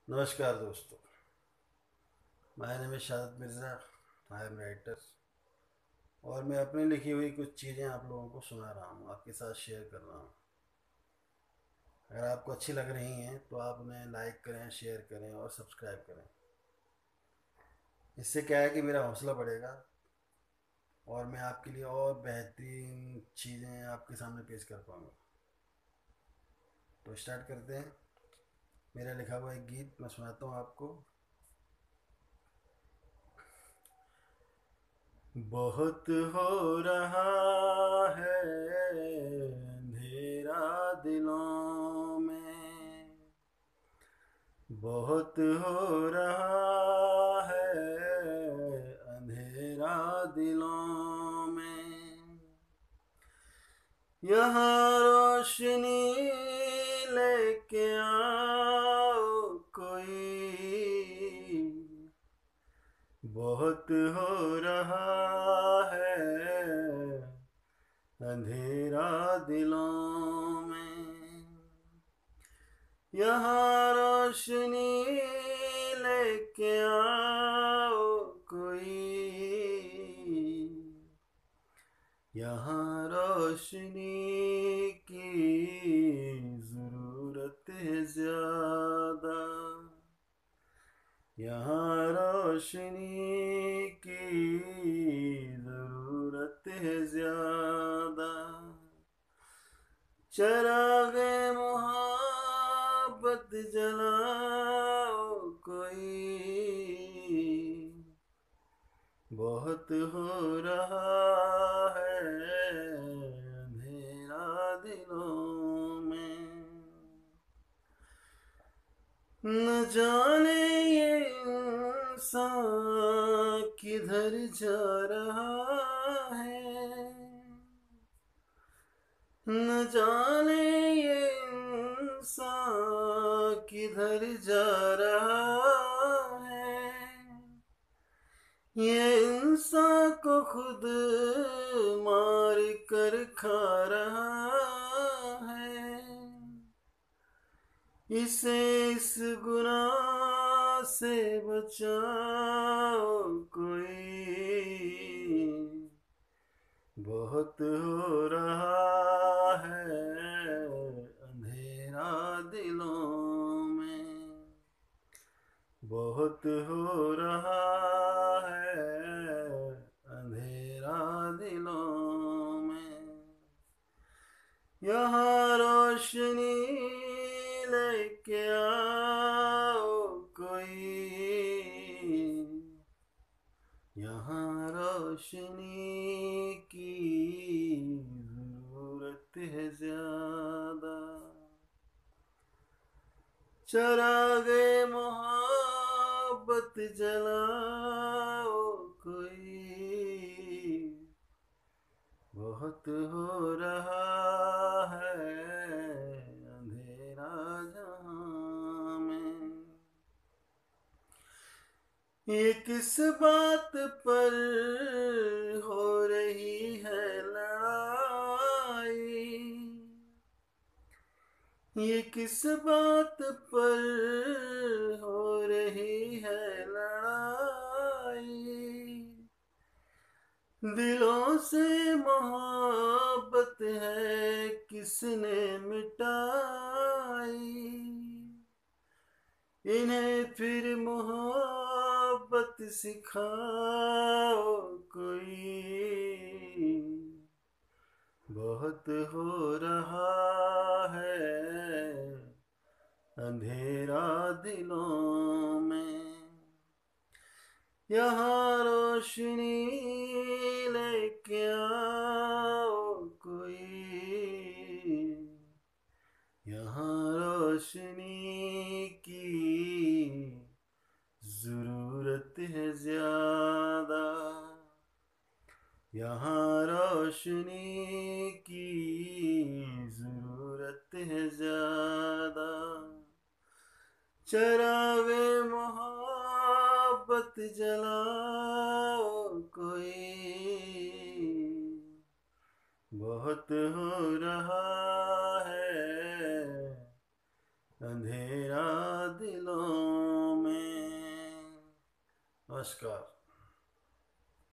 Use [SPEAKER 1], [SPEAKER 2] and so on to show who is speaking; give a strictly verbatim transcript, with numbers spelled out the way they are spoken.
[SPEAKER 1] नमस्कार दोस्तों। My name is Shahid Mirza. I am writer और मैं अपनी लिखी हुई कुछ चीज़ें आप लोगों को सुना रहा हूँ, आपके साथ शेयर कर रहा हूँ। अगर आपको अच्छी लग रही हैं तो आप उन्हें लाइक करें, शेयर करें और सब्सक्राइब करें। इससे क्या है कि मेरा हौसला बढ़ेगा और मैं आपके लिए और बेहतरीन चीज़ें आपके सामने पेश कर पाऊँगा। तो स्टार्ट करते हैं। मेरा लिखा हुआ एक गीत मैं सुनाता हूँ आपको। बहुत हो रहा है अंधेरा दिलों में, बहुत हो रहा है अंधेरा दिलों में। यहाँ रोशनी लेके आओ कोई, बहुत हो रहा है अंधेरा दिलों में। यहाँ रोशनी लेके आओ कोई, यहाँ रोशनी की ज़रूरत है ज़्यादा, यहाँ रोशनी की ज़रूरत है ज़्यादा। चरागे मोहब्बत जलाओ कोई, बहुत हो रहा है अंधेरा दिलों में। न जाने ये इंसान किधर जा रहा है, न जाने ये इंसान किधर जा रहा है। ये इंसान को खुद मार कर खा रहा है। इसे इस गुनाह से बचाओ कोई, बहुत हो रहा है अंधेरा दिलों में, बहुत हो रहा है अंधेरा दिलों में। यहाँ रोशनी लेके आओ कोई, यहाँ रोशनी की ज़रूरत है ज़्यादा। चरागे मोहब्बत जलाओ कोई, बहुत हो रहा है अंधेरा जहां में। ये किस बात पर हो रही है लड़ाई, ये किस बात पर हो रही है लड़ाई। दिलों से मोहब्बत है किसने मिटाई, इन्हें फिर मोहब्बत सिखाओ कोई, बहुत हो रहा है अंधेरा दिलों में। यहाँ रोशनी लेके आओ कोई, यहाँ रोशनी की ज़रूरत है ज़्यादा, यहाँ रोशनी की ज़रूरत है ज़्यादा। चरागे मोहब्बत जलाओ कोई, बहुत हो रहा है अंधेरा दिलों नमस्कार।